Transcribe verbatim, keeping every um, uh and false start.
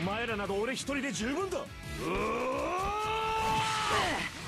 前らなど俺一人で十分だ。うおー